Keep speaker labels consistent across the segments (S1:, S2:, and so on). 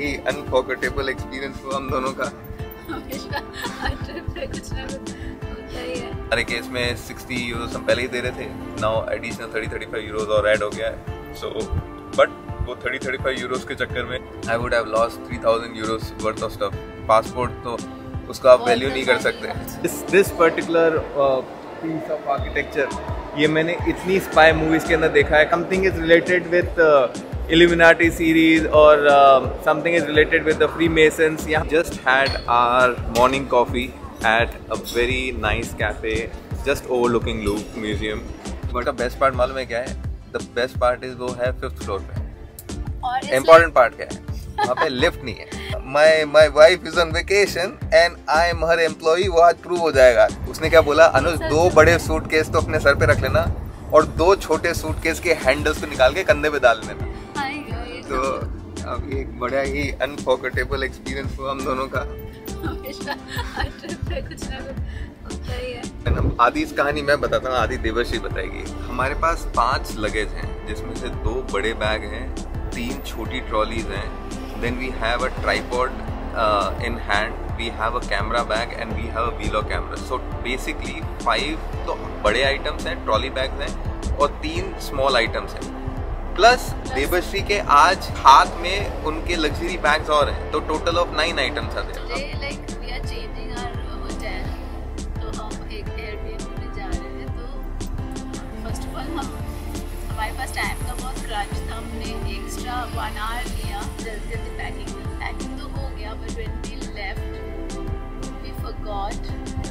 S1: ही unforgettable experience हुआ हम दोनों का।
S2: हमेशा हर ट्रिप पे कुछ ना कुछ होता ही है।
S1: हमारे केस में 60 यूरोस हम पहले ही दे रहे थे, नाउ एडिशनल 30-35 यूरोस और ऐड हो गया है। सो बट वो 30-35 यूरोस के चक्कर में I would have lost 3000 euros worth of stuff. Passport तो उसका आप वैल्यू नहीं कर सकते। This particular piece of architecture ये मैंने इतनी स्पाई मूवीज के अंदर देखा है। Something is related with Illuminati series or something is related with the Freemasons. Yeah, just had our morning coffee at a very nice cafe just overlooking Louvre Museum. But the best part मालूम है क्या है? The best part is वो है 5th floor पे। और important part क्या है? वहाँ पे लिफ्ट नहीं है। My wife is on vacation and I am her employee। वो आज प्रूव हो जाएगा। उसने क्या बोला, अनुज 2 बड़े सूटकेस तो अपने सर पे रख लेना और 2 छोटे सूटकेस के हैंडल्स को निकाल के कंधे पे डाल लेना। तो अब एक बड़ा ही अनफॉरगेटेबल एक्सपीरियंस हुआ हम दोनों का।
S2: हमेशा हर ट्रिप पे कुछ ना कुछ होता ही है।
S1: आधी इस कहानी मैं बताता हूँ, आधी देवर्षी बताएगी। हमारे पास 5 लगेज हैं जिसमें से 2 बड़े बैग हैं, 3 छोटी ट्रॉलीज हैं, then we have a tripod in hand, we have a camera bag and we have a vlog camera. So basically 5 तो बड़े आइटम्स हैं, ट्रॉली बैग्स हैं और 3 स्मॉल आइटम्स हैं, प्लस देवर्षी के आज हाथ में उनके लग्जरी बैग्स और हैं, तो टोटल ऑफ 9 आइटम्स आते हैं।
S2: Like we are changing our hotel, तो हम एक एयरबीएनबी में जा रहे थे। तो फर्स्ट ऑफ ऑल हमारे पास टाइम का बहुत क्रंच था, हमने एक्स्ट्रा 1 आवर लिया जल्दी जल्दी पैकिंग तो हो गया, but when we left we forgot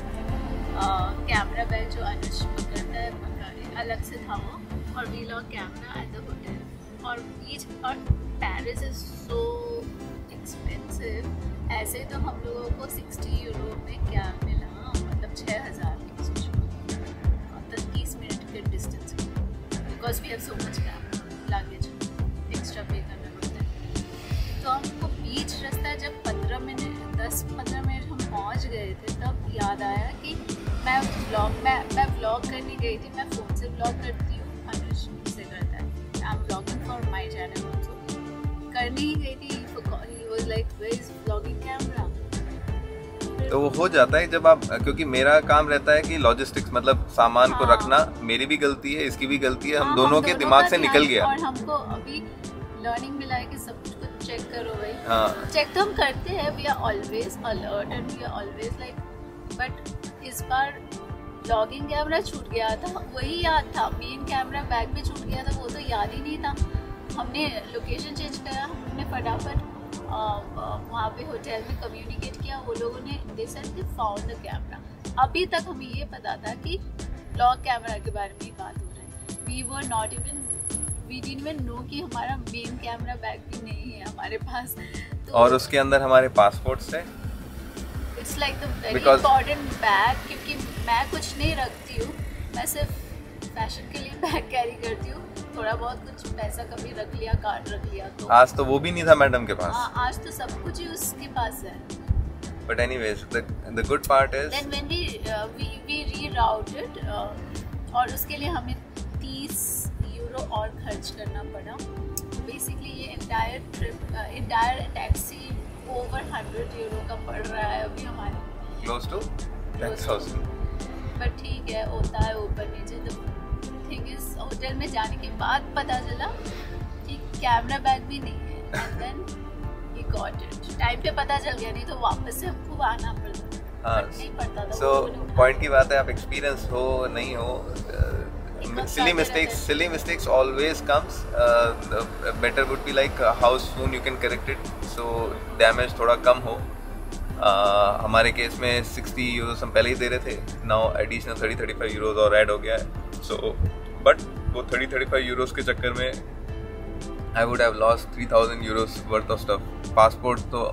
S2: camera bag जो अनुज पकड़ता है अलग से था वो, और vlog camera at the hotel. और पेरिस इज सो एक्सपेंसिव। ऐसे तो हम लोगों को 60 यूरो में क्या मिला, मतलब 6000 की सोचो, 30 मिनट के distance, because we have so much luggage extra pay करना पड़ता है। तो हमको बीच रास्ता जब 10-15 मिनट हम पहुंच गए थे, तब याद आया कि मैं व्लॉग करने गई थी। मैं फ़ोन से व्लॉग करती हूँ, अनुज से करता है। I am vlogging for my channel also. करने ही गई थी, he was like where is vlogging camera.
S1: तो वो हो जाता है जब आप, क्योंकि मेरा काम रहता है कि लॉजिस्टिक्स, मतलब सामान को रखना, मेरी भी गलती है, इसकी भी गलती है, हम दोनों के दिमाग से निकल गया।
S2: और हमको अभी लर्निंग मिला है कि सब कुछ को चेक करो भाई। चेक तो हम करते हैं, we are always alert and we are always like, but इस बार व्लॉगिंग कैमरा छूट गया था, वही याद था। मेन कैमरा बैग में छूट गया था, वो तो याद ही नहीं था। हमने लोकेशन चेंज करा, हमने फटाफट वहाँ पे होटल में कम्युनिकेट किया, वो लोगों ने they said they found the camera. अभी तक हमें ये पता था कि व्लॉग कैमरा के बारे में बात हो रहा है। वी डिडंट इवन नो कि हमारा मेन कैमरा बैग भी नहीं है हमारे पास। तो
S1: और उसके अंदर हमारे पासपोर्ट्स हैं।
S2: It's like the very important bag, क्योंकि मैं कुछ नहीं रखती हूँ, मैं सिर्फ फैशन के लिए बैग कैरी करती हूँ। थोड़ा बहुत कुछ पैसा कभी रख लिया, कार्ड रख लिया। तो
S1: आज तो वो भी नहीं था मैडम के पास।
S2: आज तो सब कुछ ही उसके पास है।
S1: But anyways, the good part is
S2: then when we rerouted और उसके लिए हमें 30 यूरो और खर्च करना पड़ा। बेसिकली ये इंटायर टैक्सी ओवर 100 यूरो का पड़ रहा है अभी हमारे।
S1: close to 10,000।
S2: बट ठीक है, होता है ऊपर नीचे। तो थिंग इज होटल में जाने के बाद पता चला कि कैमरा बैग भी नहीं है, and then he got it. Time पे पता चल गया, नहीं तो वापस से हमको आना पड़ता।
S1: हाँ,
S2: नहीं पड़ता था।
S1: सो पॉइंट की बात है, आप एक्सपीरियंस हो नहीं हो, silly mistakes always comes. Better would be like how soon you can correct it, so damage थोड़ा कम हो। हमारे केस में 60 यूरोस हम पहले ही दे रहे थे, नाउ एडिशनल 30-35 यूरोस और ऐड हो गया है। सो बट वो 30-35 यूरोस के चक्कर में I would have lost 3000 euros worth of stuff. Passport तो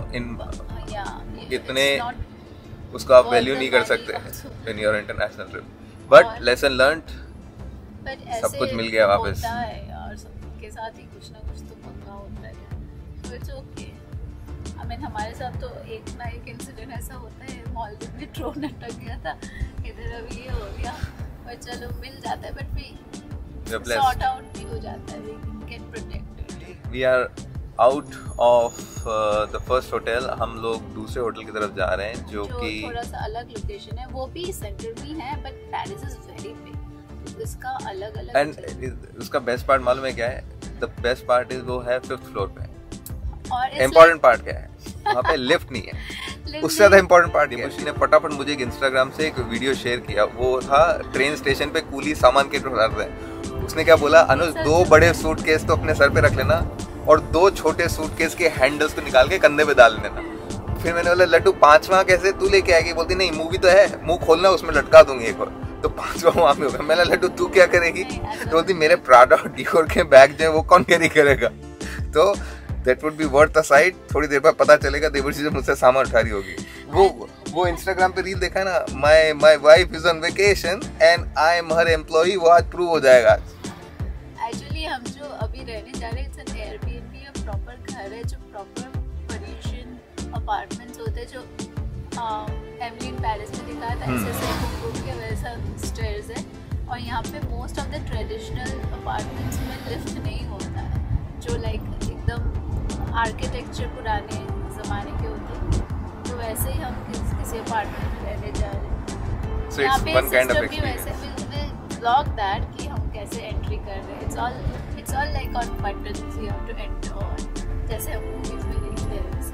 S1: इतने उसका आप वैल्यू नहीं कर सकते in your international trip, but lesson learned, सब कुछ मिल गया वापस।
S2: यार सबके साथ ही कुछ ना कुछ तो पंगा होता है, तो इट्स ओके। आई मीन हमारे साथ तो एक ना एक इंसिडेंट ऐसा होता है, मालदीव में ड्रोन अटक गया था, इधर अभी ये हो गया, पर चलो मिल जाता है, बट भी सॉर्ट आउट भी हो जाता है, we can protect it.
S1: We are out of the first hotel हम लोग दूसरे होटल की तरफ जा रहे हैं जो कि
S2: थोड़ा सा अलग लोकेशन है, वो भी सेंटर में है but Paris is very big, इसका अलग अलग।
S1: एंड उसका बेस्ट पार्ट मालूम है क्या है? द बेस्ट पार्ट इज वो है 5th फ्लोर पे। और इम्पोर्टेंट पार्ट क्या है? वहाँ पे लिफ्ट नहीं है। उससे ज्यादा इम्पोर्टेंट पार्ट है, उसने फटाफट मुझे एक इंस्टाग्राम से एक वीडियो शेयर किया, वो था ट्रेन स्टेशन पे कूली सामान के उठा रहे हैं। उसने क्या बोला, अनुज 2 बड़े सूटकेस तो अपने सर पे रख लेना और 2 छोटे सूटकेस के हैंडल्स को निकाल के कंधे पे डाल लेना। फिर मैंने बोला लड्डू 5वां कैसे तू लेके आएगी? बोलती नहीं मूवी तो है, मुंह खोलना उसमें लटका दूंगी एक और। तो 5वां वहां में होगा। मैंने लड्डू तू क्या करेगी? तो बोलती मेरे प्राडा और डियोर के बैग जो है वो कौन कैरी करेगा? तो that would be worth the sight. थोड़ी देर बाद पता चलेगा देवर्षि जब मुझसे सामान उठा रही होगी। वो इंस्टाग्राम पे रील देखा ना, my wife is on vacation and I am her employee, वो आज प्रूव हो जाएगा।
S2: एक्चुअली हम जो अभी रहने जा रहे हैं इट्स एन एयरबीएनबी, एक प्रॉपर घर है जो प्रॉपर पर्यूशन अपार्टमेंट्स होते हैं जो एमिली इन पेरिस में दिखा था, ऐसे के वैसा स्टेयर्स है। और यहाँ पे most of the traditional apartments में लिफ्ट नहीं होता है, जो लाइक एकदम आर्किटेक्चर पुराने ज़माने के होते हैं, तो वैसे ही हम किसी अपार्टमेंट में रहने जा रहे हैं। यहाँ पे सिस्टम भी वैसे ब्लॉग दैट कि हम कैसे एंट्री कर रहे हैं। It's all like on buttons, you have to enter जैसे हम मूवीज में देखते हैं वैसे।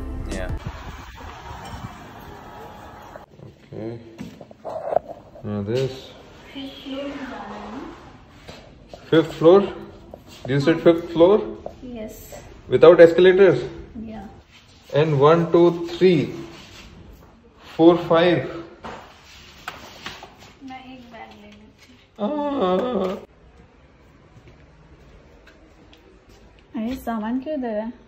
S1: Okay. Now this. 5th floor? You said 5th floor?
S2: Yes.
S1: Without escalators?
S2: Yeah.
S1: And 1, 2, 3, 4, 5.
S2: मैं एक बैग ले लेती हूँ। अरे सामान क्यों इधर है?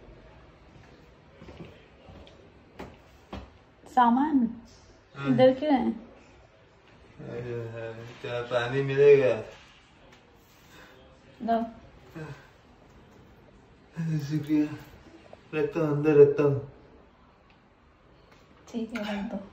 S2: सामान इधर क्यों है?
S1: क्या पानी मिलेगा?
S2: लो।
S1: शुक्रिया, रखता हूँ अंदर रखता हूँ।
S2: ठीक है रख दो।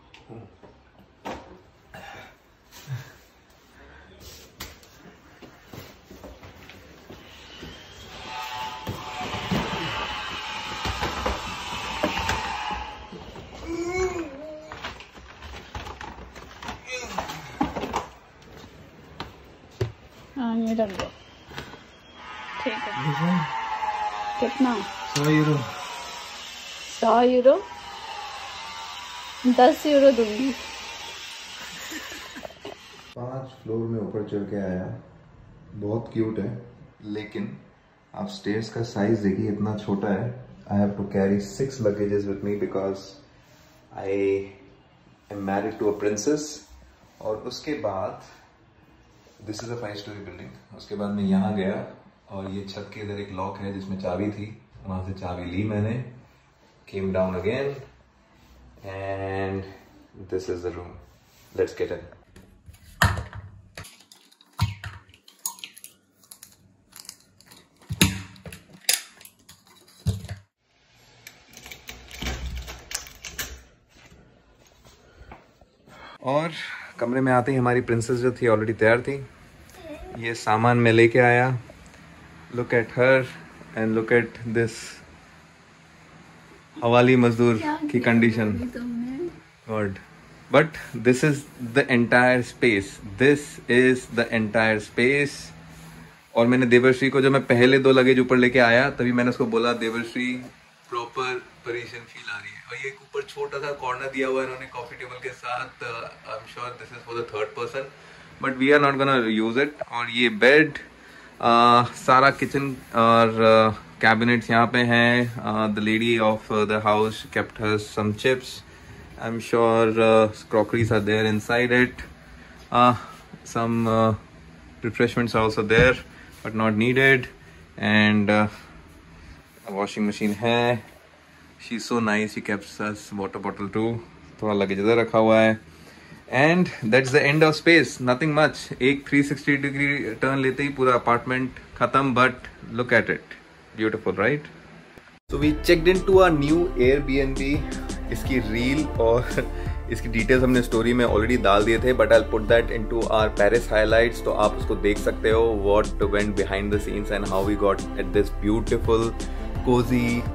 S2: हाँ ये रख दो। ठीक है। कितना?
S1: 100 यूरो।
S2: 100 यूरो? 10 यूरो दूंगी।
S1: 5 फ्लोर में ऊपर चढ़ के आया, बहुत क्यूट है, लेकिन आप स्टेयर्स का साइज देखिए इतना छोटा है। I have to carry 6 luggages with me because I am married to a princess. और उसके बाद this is a 5 story building. उसके बाद मैं यहाँ गया और ये छत के इधर एक लॉक है जिसमें चाबी थी, वहां से चाबी ली मैंने, came down again and this is the room. Let's get in. और कमरे में आते ही हमारी प्रिंसेस जो थी ऑलरेडी तैयार थी। ये सामान मैं लेके आया। Look at her and look at this हवाली मजदूर की condition. God, but this is the entire space, this is the entire space. और मैंने देवर्षी को, जब मैं पहले 2 लगेज ऊपर लेके आया तभी मैंने उसको बोला देवर्षी प्रॉपर पेरिसियन फील आ रही है। और ये ऊपर छोटा सा कॉर्नर दिया हुआ है इन्होंने कॉफी टेबल के साथ। I am sure this is for the 3rd person but we are not gonna use it. और ये बेड, सारा किचन और कैबिनेट्स यहाँ पे हैं। The lady of the house kept her some chips. I am sure crockeries are there inside it. Some refreshments are also there but not needed. And washing machine है। She is so nice, she kept us water bottle too. थोड़ा luggage इधर रखा हुआ है। And that's the end of space, nothing much. एक 360 degree turn लेते ही पूरा अपार्टमेंट खत्म। But look at it, beautiful right? So we checked in to a new Airbnb. इसकी रील और इसकी डिटेल्स हमने स्टोरी में ऑलरेडी डाल दिए थे but I will put that into our Paris highlights, तो आप उसको देख सकते हो what went behind the scenes and how we got at this beautiful cozy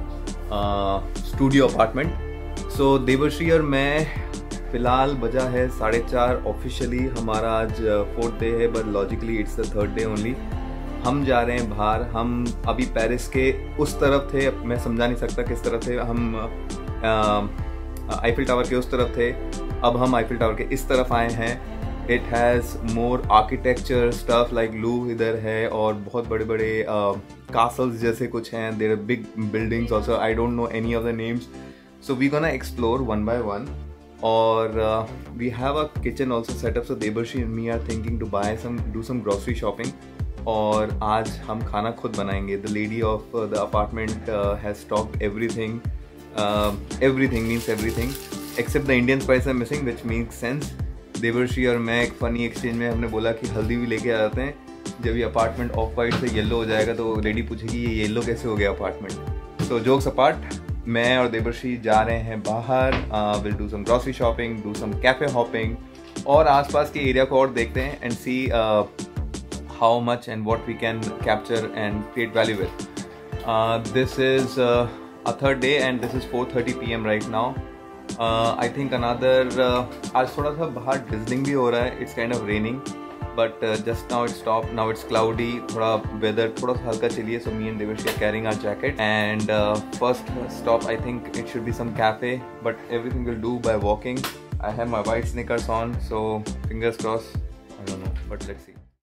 S1: studio apartment. So Devarshi और मैं फ़िलहाल बजा है 4:30 ऑफिशियली, हमारा आज 4th डे है but logically it's the 3rd day only. हम जा रहे हैं बाहर। हम अभी पेरिस के उस तरफ थे, मैं समझा नहीं सकता किस तरफ थे। हम आईफिल टावर के उस तरफ थे, अब हम आईफिल टावर के इस तरफ आए हैं। It has more architecture stuff like Louvre इधर है और बहुत बड़े बड़े कासल्स जैसे कुछ हैं। There are big buildings also, I don't know any of the names. So we gonna explore one by one. और we have a kitchen also setup. So Devarshi and me are thinking to buy do some grocery shopping. और आज हम खाना खुद बनाएंगे। The lady of the apartment has stocked everything, everything means everything except the Indian spice are missing, which makes sense. Devarshi और मैं एक funny exchange में हमने बोला कि हल्दी भी लेके आ जाते हैं। जब ये अपार्टमेंट ऑफ वाइट से येलो हो जाएगा तो लेडी पूछेगी ये येलो कैसे हो गया अपार्टमेंट। सो जोक्स अपार्ट, मैं और देवर्षी जा रहे हैं बाहर। Will do some grocery shopping, do some cafe hopping और आसपास के एरिया को और देखते हैं and see how much and what we can capture and create value with. This is a 3rd day and this is 4:30 PM right now. I think another आज थोड़ा सा बाहर drizzling भी हो रहा है, it's kind of raining but just now it stopped. Now it's cloudy, थोड़ा weather थोड़ा सा हल्का चलिए। So me and Devarshi are carrying our jacket and first stop I think it should be some cafe, but everything will do by walking. I have my white sneakers on, so fingers crossed. I don't know, but let's see.